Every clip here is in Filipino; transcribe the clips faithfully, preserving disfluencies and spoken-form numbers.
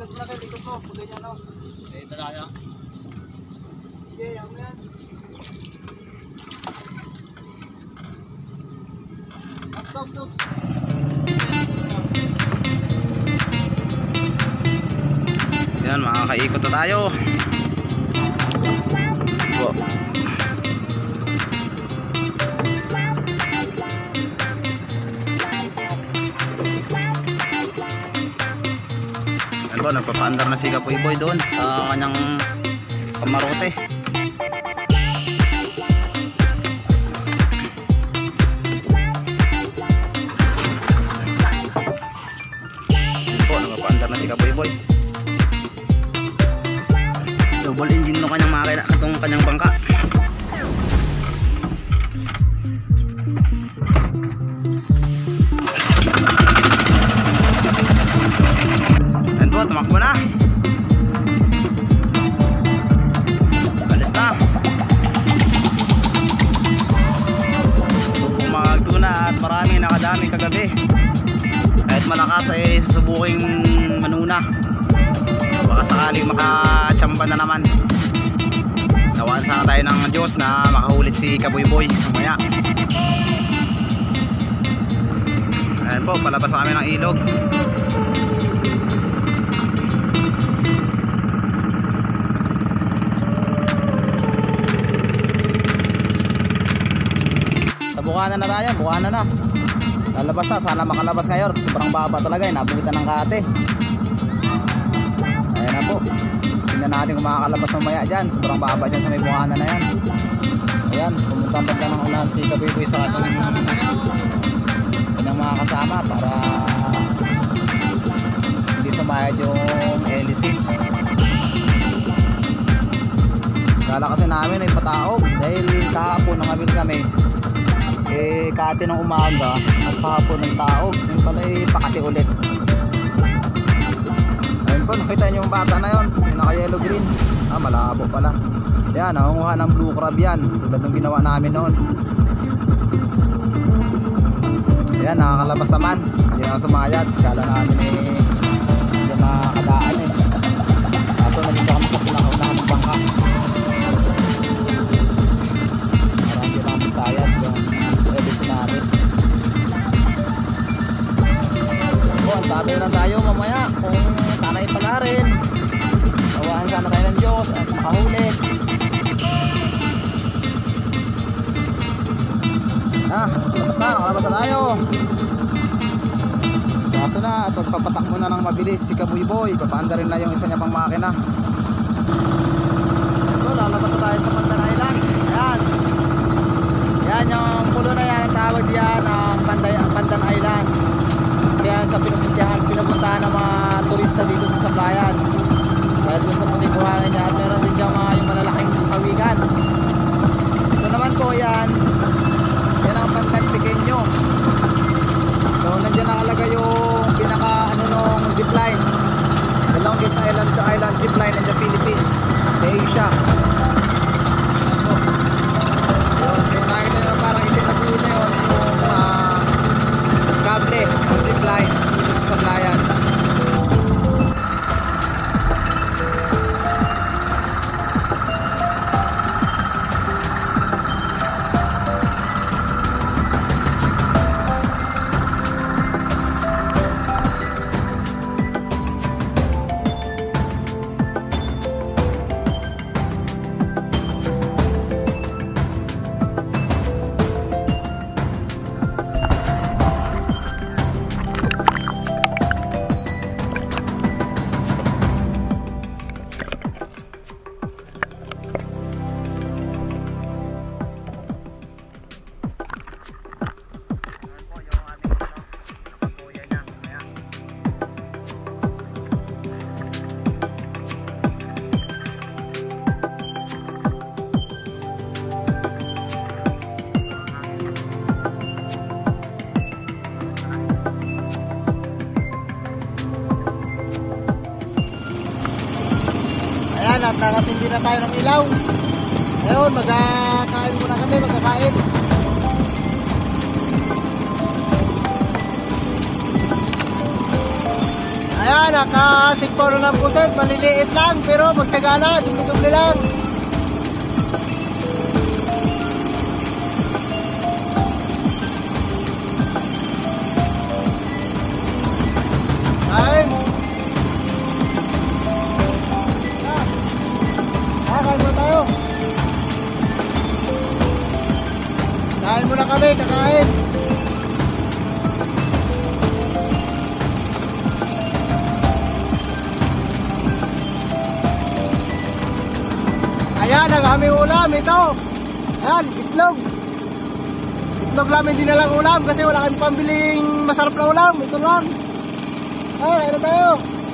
Likot mo na kayo, likot mo. Pag ganyan o. Eh, talaga. Sige, yan mo yan. Stop, stop, stop. Yan, makakaikot na tayo. Po. Ano ba, nagpapaandar na si Kapoy Boy doon sa kanyang kamarote. Ano po, nagpapaandar na si Kapoy Boy. Double engine no kanyang makina, itong kanyang bangka. Yan po, tumakbo na. Alis na. Pumagto na at maraming nakadami kagabi. Kahit malakas ay susubuking manuna. Baka sakaling makachamba na naman. Nawaan sana tayo ng Diyos na makahulit si Kapoy Boy mamaya. Ayan po, palabas na kami ng ilog. Sa Bukana na tayo, Bukana na. Lalabas na, sana makalabas ngayon. Sobrang baba talaga, nabugitan ng kate. Ayan na po. Tingnan natin kung makakalabas mamaya dyan. Sobrang baba dyan sa may Bukana na yan. Ayan, pumunta pa ka ng unahan si Kapoy Boy sa ating kanyang mga kasama para hindi sumayad yung hélice. Kala kasi namin ay pataog dahil kahapon nangabil kami. Eh kati ng umaga at kahapon ng taog. Yung pala ay pakati ulit. Ayun po, nakita nyo yung bata na yun, yung naka yellow green. Ah, malabo pala. Yan, nakunguha ng blue crab yan, tulad ng ginawa namin noon. Ayan, nakakalabas naman. Hindi na sumayad. Kala namin eh hindi makakadaan eh. Kaso nandito kami sa pinakaunahang bangka. Parang hindi lang masayad yung edisi natin. O, ang tabi lang tayo mamaya kung sana ipalarin. Tawaan sana tayo ng Diyos at makahuli. Ah, labas na, nakalabas na tayo. Kaso na, at magpapatakbo na ng mabilis si Kapoy Boy. Papaanda rin na yung isa niya pang makina. Ito, lalabas na tayo sa Pandan Island. Ayan. Yan, yung pulo na yan, ang tawag diyan ang Panday, Pandan Island. Kasi yan sa pinupuntahan, pinupuntahan ng mga turista dito sa Sablayan. Dahil doon sa puting buhanan niya. At meron din dyan mga yung malalaking kawigan. Ito naman po yan. Yan ang Pandan Pequeño. So nandiyan nakalagay yung pinaka ano nung zipline, the longest island to island zipline in the Philippines, the Asia. Yun, yung nakita nyo parang itin na gulo na yun, yung uh, kable ng zipline dito sa Sablayan. Ayan, at nakatindi na tayo ng ilaw. Ngayon, magkakain muna kami, magkakain. Ayan, nakasikpo na ng puset. Maliliit lang, pero magtaga na. Dumi-dumi lang. Ay. Ah, kain muna tayo. Kain muna kami, kakain. Ayan, ang aming ulam, ito. Ayan, itlog. Itlog lang, hindi na lang ulam kasi wala kami pambiling masarap na ulam. Ito lang. Ay, ano tayo?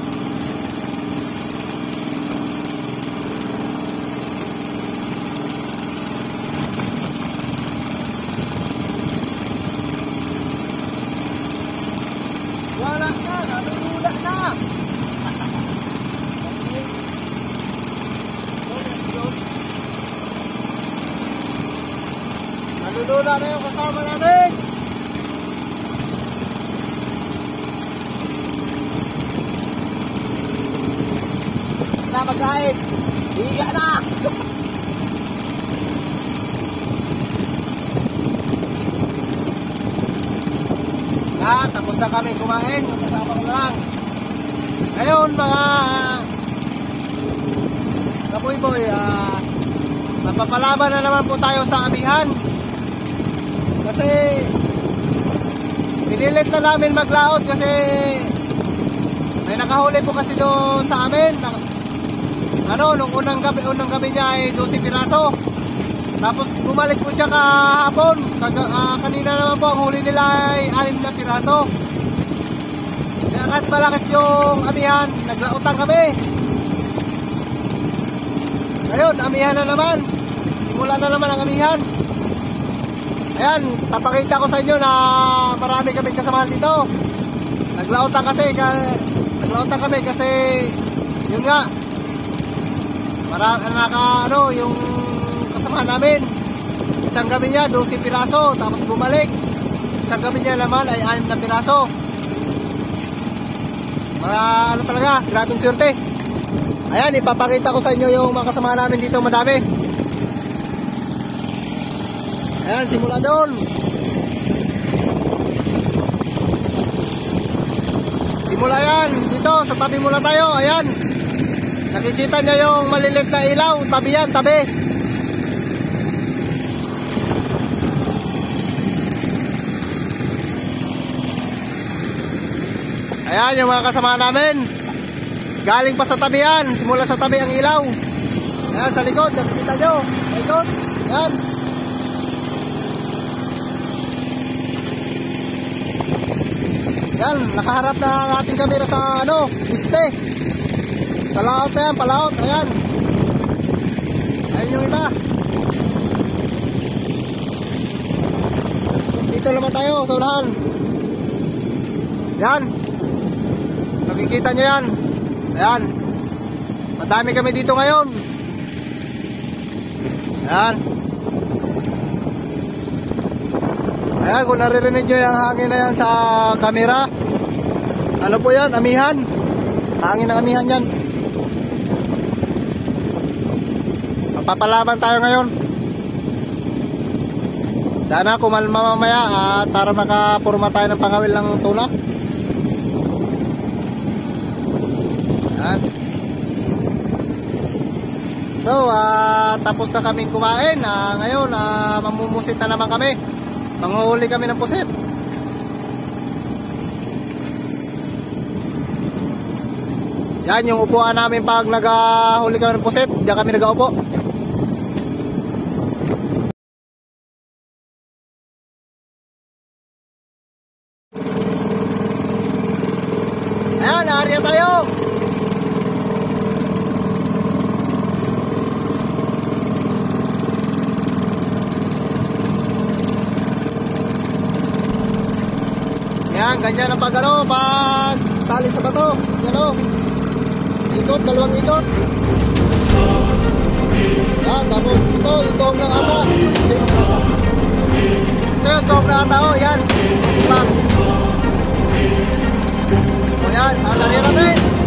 Wala na, aming ulam na. Nalulula na yung kasama namin. Basta magkain. Higa na. Yan, tapos na kami kumain. Kasama ko lang. Ngayon mga Kapoy boy, ah, mapapalaban na naman po tayo sa amihan. Kasi pinilit na namin maglaot kasi may nakahuli po kasi doon sa amin. Ano, nung unang gabi, unang gabi niya ay twelve piraso. Tapos bumalik po siya kahapon. Kaga, uh, kanina naman po ang huli nila ay six na piraso. Kaya kahit malakas yung amihan, naglaotan kami. Ngayon, amihan na naman. Simula na naman ang amihan. Ayan, papakita ko sa inyo na marami kami kasamahan dito. Naglaotan kasi, naglaotan kami kasi yun nga. Para naka ano, yung kasamahan namin. Isang gabi niya, twelve piraso, tapos bumalik. Isang gabi niya naman ay six na piraso. Mga ano talaga, grabing swerte. Ayan, ipapakita ko sa inyo yung mga kasamahan namin dito, madami. Ayan, simula doon. Simula yan, dito, sa tabi muna tayo, ayan. Nakikita niyo yung maliliit na ilaw, tabi yan, tabi. Ayan, yung mga kasamahan namin. Galing pa sa tabi yan, simula sa tabi ang ilaw. Ayan, sa likod, nakikita nyo. Sa likod, ayan. Yan, nakaharap na ang ating kamera sa ano, piste. Palaot na yan, palaot, ayan. Ayan yung iba. Dito naman tayo, sa unahan. Yan. Nakikita nyo yan. Ayan. Madami kami dito ngayon. Ayan. Ayan, kung naririnig nyo yung hangin na yan sa camera. Ano po yan? Amihan. Hangin ng amihan yan. Papalaban tayo ngayon. Sana kumalma mamaya at para makapurma tayo ng pangawil ng tuna. Yan. So, uh, tapos na kaming kumain. Uh, ngayon, uh, mamumusit na naman kami. Manguhuli kami ng pusit. Yan yung upuan namin pag nagahuli kami ng pusit. Diyan kami nagaupo. Ayan, area tayo. Yan, ganyan ang pag ano, pag tali sa bato. Yan o. Ikot, dalawang ikot. Yan, tapos ito, yung tuhog ng ata. Ito yung tuhog ng ata o, yan. Yan. O yan, sasali natin.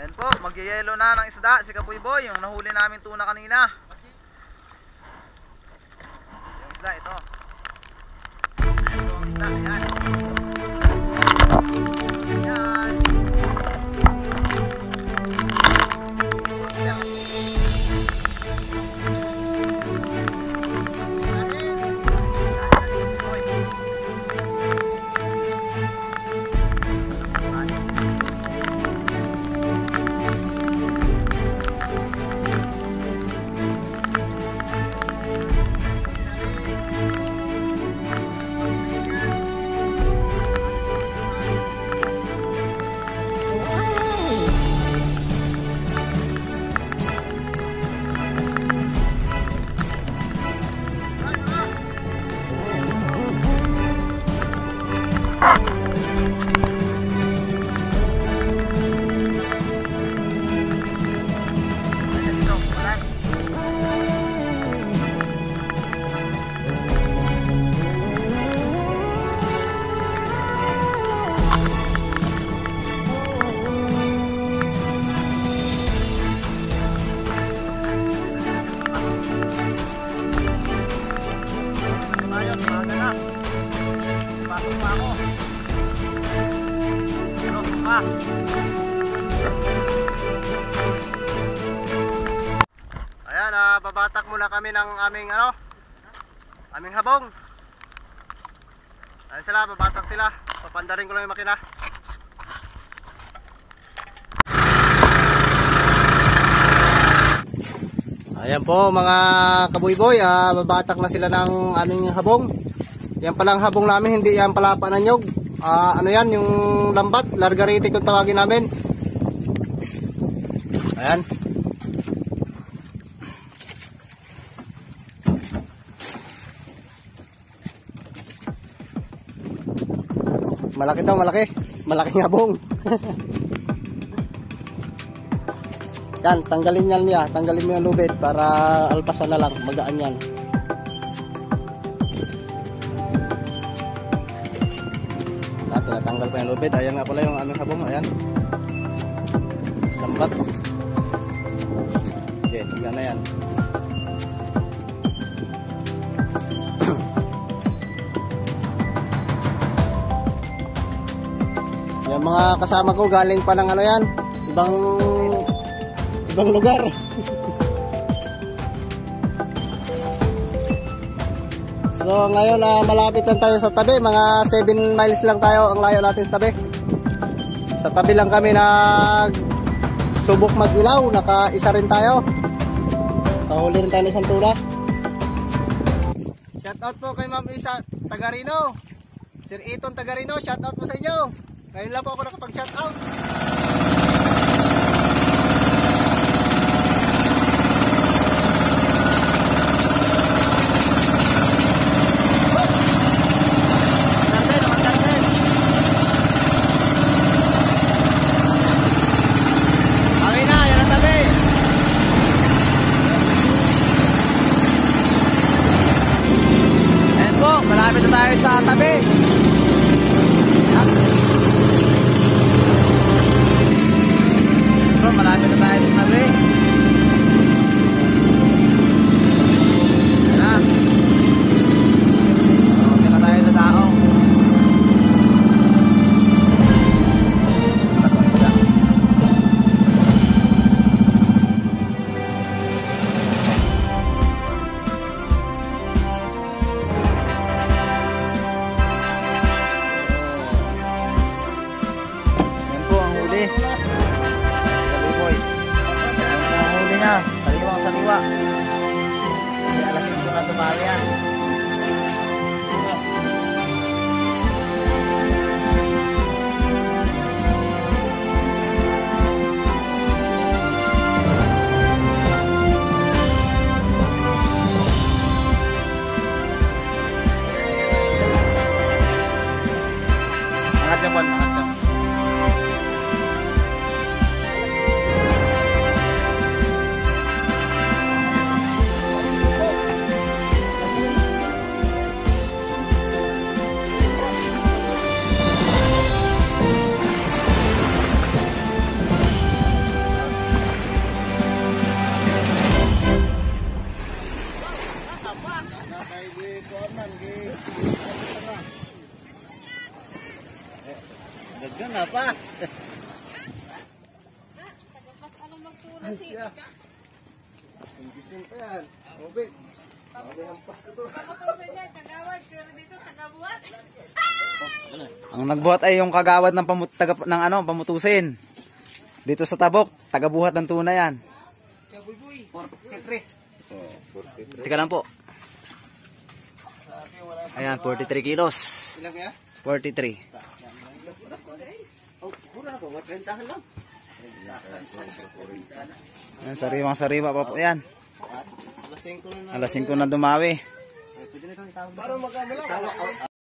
Ayan po, magyayelo na ng isda si Kaboy Boy, yung nahuli namin tuna kanina. Yung isda ito. Ayan po ang isda, ayan. Ayan. Ayan, uh, babatak muna kami ng aming ano, aming habong. Ayan sila, babatak sila. Papandarin ko lang yung makina. Ayan po mga kabuyboy, uh, babatak na sila ng aming habong. Yan palang habong namin, hindi yan pala pananyog. Uh, ano yan, yung lambat, largariti kung tawagin namin. Ayan. Malaki daw, malaki. Malaking habong. Yan, tanggalin yan niya. Tanggalin mo yung lubid para alpasan na lang. Magaan yan. Natin, natanggal pa yung lubid. Ayan nga pala yung aming habong. Ayan. Lambat. Okay, yan na yan. Yung mga kasama ko galing pa ng ano yan, ibang ibang lugar. So ngayon uh, malapit lang tayo sa tabi, mga seven miles lang tayo ang layo natin sa tabi. Sa tabi lang kami nag subok mag-ilaw, naka-isa rin tayo. Kahuli rin tayo ng isang tula. Shout out po kay Ma'am Isa Tagarino. Sir Iton Tagarino, shout out po sa inyo. Ngayon lang po ako nakapag-shout out. Okay na, yan ang tabi. Ayan po, malapit na tayo sa tabi. Malapit na tayo sa tabi. Ayan na. Malapit na tayo sa tao. Yan po ang huli. Sariwang sariwa. Kasi alas ito na tumari yan. Angat yung bal, angat yung. nga pa. Tagapas ano magturo si... Ang pa yan. Robin. Sabi ng pas ko to. Kaputusan niya, tagawad, pero dito tagabuhat. Ang nagbuhat ay yung kagawad ng, pamut, taga, ng ano, pamutusin. Dito sa Tabok, tagabuhat ng tuna yan. forty-three. Tika lang po. Ayan, forty-three kilos. Ilang kaya? forty-three. Oh, mura na po. Matrentahan lang. Ayan, sariwang sariwa pa po yan. Alas singko na na. Alas singko na dumawi. Para mag-ano lang.